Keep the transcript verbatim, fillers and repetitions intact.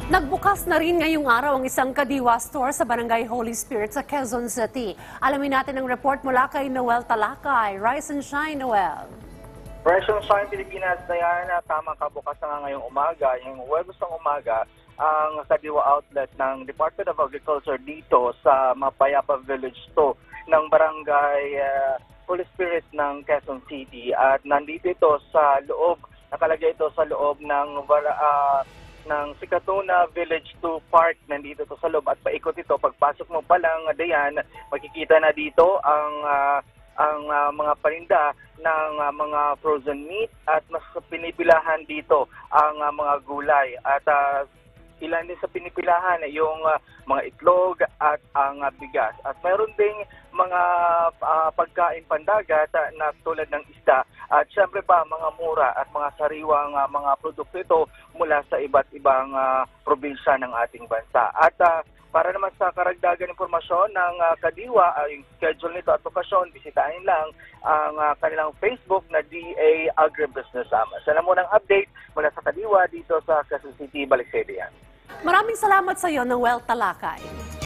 Nagbukas na rin ngayong araw ang isang Kadiwa store sa Barangay Holy Spirit sa Quezon City. Alamin natin ang report mula kay Noel Talakay. Rise and shine, Noel. Rise and shine, Pilipinas, Diana. Tamang kabukas na ngayong umaga, yung Huwebes ng umaga, ang Kadiwa outlet ng Department of Agriculture dito sa Mapayapa Village to ng Barangay uh, Holy Spirit ng Quezon City. At nandito ito sa loob, nakalagay ito sa loob ng uh, ng Sikatuna Village two Park. Nandito to sa loob at paikot ito. Pagpasok mo pa lang, Dayan, makikita na dito ang uh, ang uh, mga paninda ng uh, mga frozen meat at mas pinipilahan dito ang uh, mga gulay. At uh, ilan din sa pinipilahan yung uh, mga itlog at ang uh, bigas. At meron ding mga uh, pagkain pandagat uh, na tulad ng isda. At syempre pa mga mura at mga sariwang uh, mga produkto ito mula sa iba't ibang uh, probinsya ng ating bansa. At uh, para naman sa karagdagan impormasyon ng uh, Kadiwa, uh, yung schedule nito at lokasyon, bisitahin lang ang uh, kanilang Facebook na D A Agribusiness Amas. Yan ang munang update mula sa Kadiwa dito sa Quezon City, Baliksedia. Maraming salamat sa iyo, Noel Talakay.